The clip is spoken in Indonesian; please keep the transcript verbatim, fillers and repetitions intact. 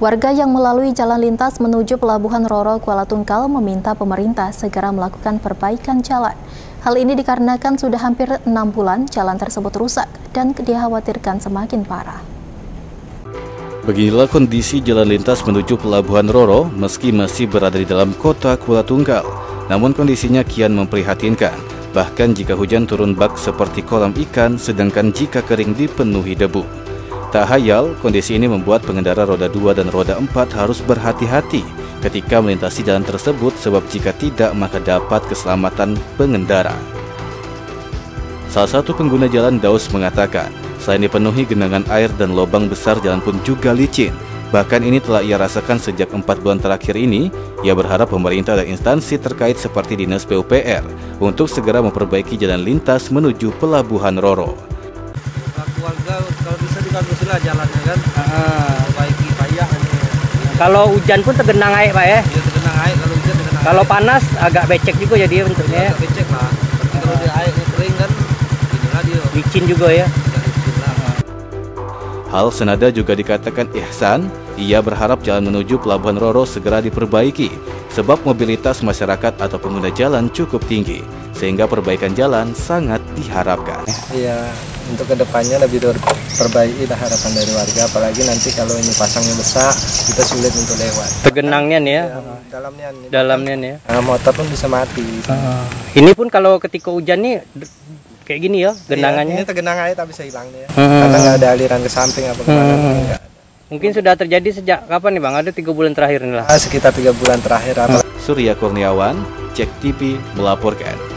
Warga yang melalui jalan lintas menuju Pelabuhan Roro, Kuala Tungkal meminta pemerintah segera melakukan perbaikan jalan. Hal ini dikarenakan sudah hampir enam bulan jalan tersebut rusak dan dikhawatirkan semakin parah. Beginilah kondisi jalan lintas menuju Pelabuhan Roro meski masih berada di dalam kota Kuala Tungkal. Namun kondisinya kian memprihatinkan. Bahkan jika hujan turun bak seperti kolam ikan, sedangkan jika kering dipenuhi debu. Tak hayal, kondisi ini membuat pengendara roda dua dan roda empat harus berhati-hati ketika melintasi jalan tersebut, sebab jika tidak maka dapat keselamatan pengendara. Salah satu pengguna jalan, Daus, mengatakan, selain dipenuhi genangan air dan lubang besar, jalan pun juga licin. Bahkan ini telah ia rasakan sejak empat bulan terakhir ini. Ia berharap pemerintah dan instansi terkait seperti Dinas P U P R untuk segera memperbaiki jalan lintas menuju Pelabuhan Roro. Warga kalau bisa dibagusilah jalannya kan, perbaiki payah. Kalau hujan pun tergenang air, Pak ya? Iya, tergenang air. Kalau hujan tergenang Kalau air. panas agak becek juga jadi bentuknya. Agak becek lah. Tapi kalau dia airnya kering kan, inilah dia. Licin juga ya. Licin lah. Hal senada juga dikatakan Ihsan. Ia berharap jalan menuju Pelabuhan Roro segera diperbaiki, sebab mobilitas masyarakat atau pengguna jalan cukup tinggi, sehingga perbaikan jalan sangat diharapkan. Iya, untuk kedepannya lebih diperbaiki lah harapan dari warga, apalagi nanti kalau ini pasangnya besar, kita sulit untuk lewat. Tergenangnya nih ya. Ya, dalamnya nih. Dalamnya nih ya. Nah, motor pun bisa mati. Uh, ini pun kalau ketika hujan nih kayak gini ya, genangannya. Iya, ini tergenang air tak bisa hilang nih ya. Hmm. Karena nggak ada aliran ke samping apa kemana. Hmm. Enggak. Mungkin sudah terjadi sejak kapan nih Bang? Ada tiga bulan terakhir nih lah. Sekitar tiga bulan terakhir. Surya Kurniawan, Cek T V melaporkan.